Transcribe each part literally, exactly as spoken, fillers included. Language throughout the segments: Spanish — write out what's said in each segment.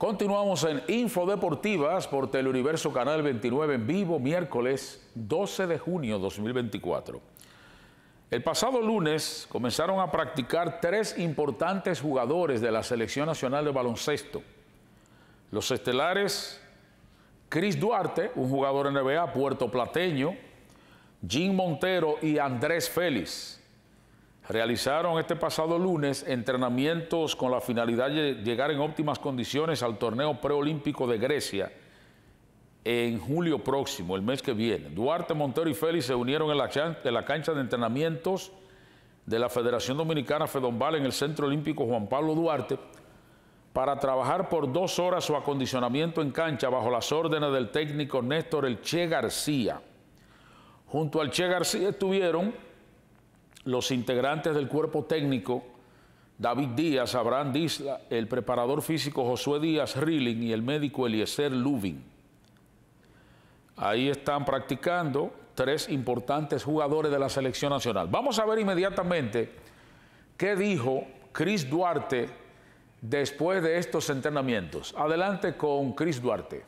Continuamos en Infodeportivas por Teleuniverso Canal veintinueve en vivo, miércoles doce de junio de dos mil veinticuatro. El pasado lunes comenzaron a practicar tres importantes jugadores de la Selección Nacional de Baloncesto. Los estelares Chris Duarte, un jugador N B A puertoplateño, Jim Montero y Andrés Félix. Realizaron este pasado lunes entrenamientos con la finalidad de llegar en óptimas condiciones al torneo preolímpico de Grecia en julio próximo, el mes que viene. Duarte, Montero y Félix se unieron en la, en la cancha de entrenamientos de la Federación Dominicana Fedombal en el Centro Olímpico Juan Pablo Duarte para trabajar por dos horas su acondicionamiento en cancha bajo las órdenes del técnico Néstor El Che García. Junto al Che García estuvieron los integrantes del cuerpo técnico, David Díaz, Abraham Disla, el preparador físico Josué Díaz Rilling y el médico Eliezer Lubin. Ahí están practicando tres importantes jugadores de la selección nacional. Vamos a ver inmediatamente qué dijo Chris Duarte después de estos entrenamientos. Adelante con Chris Duarte.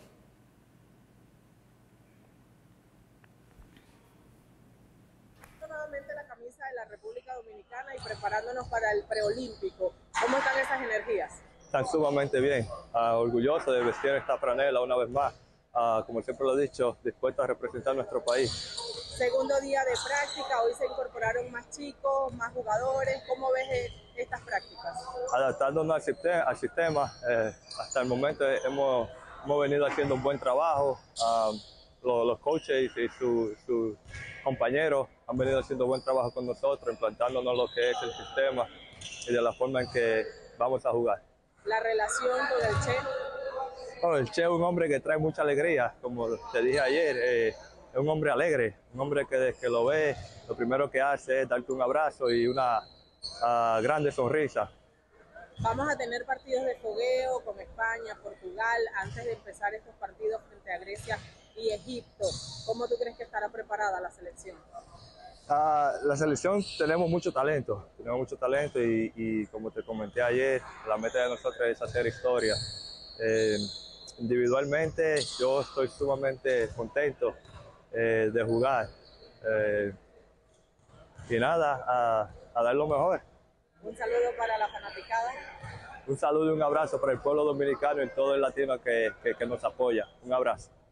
La camisa de la República Dominicana y preparándonos para el preolímpico. ¿Cómo están esas energías? Están sumamente bien, uh, orgulloso de vestir esta franela una vez más, uh, como siempre lo he dicho, dispuesto a representar nuestro país. Segundo día de práctica, hoy se incorporaron más chicos, más jugadores. ¿Cómo ves estas prácticas? Adaptándonos al sistema, al sistema eh, hasta el momento hemos, hemos venido haciendo un buen trabajo. Uh, los, los coaches y sus su compañeros han venido haciendo buen trabajo con nosotros, implantándonos lo que es el sistema y de la forma en que vamos a jugar. ¿La relación con el Che? Bueno, el Che es un hombre que trae mucha alegría, como te dije ayer, eh, es un hombre alegre, un hombre que desde que lo ve, lo primero que hace es darte un abrazo y una uh, grande sonrisa. Vamos a tener partidos de fogueo con España, Portugal, antes de empezar estos partidos frente a Grecia y Egipto. ¿Cómo tú crees que estará preparada la selección? Uh, la selección tenemos mucho talento, tenemos mucho talento y, y como te comenté ayer, la meta de nosotros es hacer historia. Eh, individualmente yo estoy sumamente contento eh, de jugar eh, y nada, a, a dar lo mejor. Un saludo para la fanaticada. Un saludo y un abrazo para el pueblo dominicano y todo el latino que, que, que nos apoya. Un abrazo.